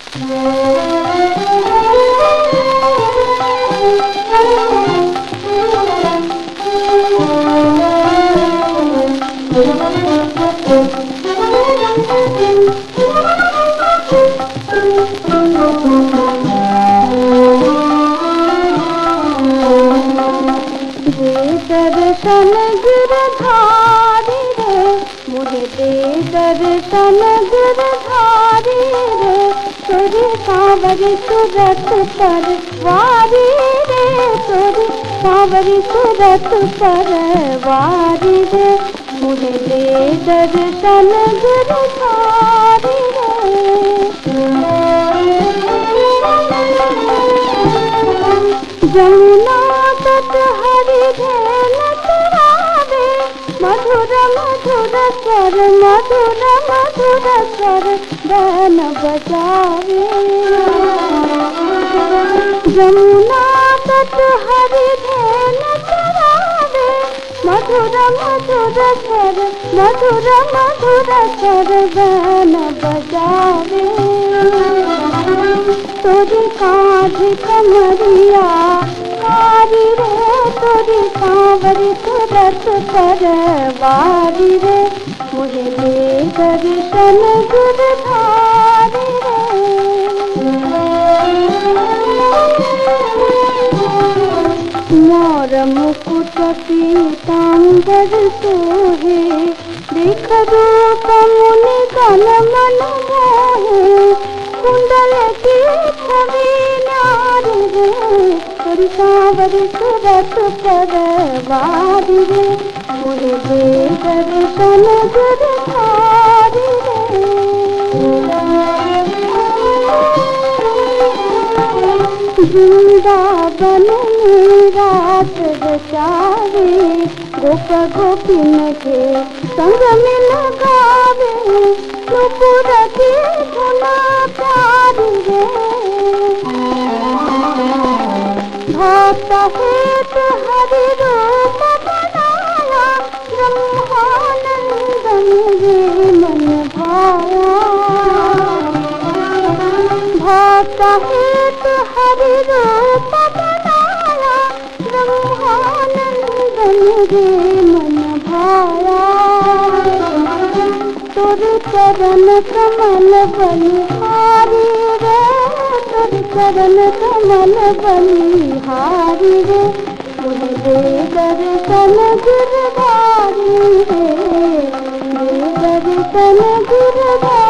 दर्शन गिरधारी रे, मुझे दे दर्शन गिरधारी रे, तेरी सांवरी सूरत पर वारी रे, तेरी सांवरी सूरत पर वारी रे, मुझे दे दर्शन गिरधारी रे। जमुना तट हरि धेन तरावे, मधुर मधुर स्वर मधुर मधुर स्वर गान बजावे। जमुना तट हरि धेन तरावे, मधुर मधुर स्वर मधुर मधुर स्वर गान बजावे। तोरी कांधी कमरिया कारी रे, तोरी सांवरी सूरत पर वारी रे, मुझे दे दर्शन गिरधारी रे। मोर मुकुट पीतांबर सोहे, देख रूप मुनि गण मन मोहे, कुंडल की छवि न्यारी रे, तोरी सांवरी सूरत पर वारी रे, मुझे दे दर्शन गिरधारी रे। वृंदावन में रात रचावे, गोप गोपिन के संग में लगावे, नुपुर की धुना प्यारी रे। भक्त हेत हरि रूप बनाया, ब्रह्मानंदन रे मन भाया। भक्त हेत हरि रूप बनाया, ब्रह्मानंदन रे मन भाया। तोरे चरण कमल बलिहारी रे, तोरे चरण कमल बलिहारी रे, मुझे दे दर्शन गिरधारी रे, दे दर्शन गिरधारी।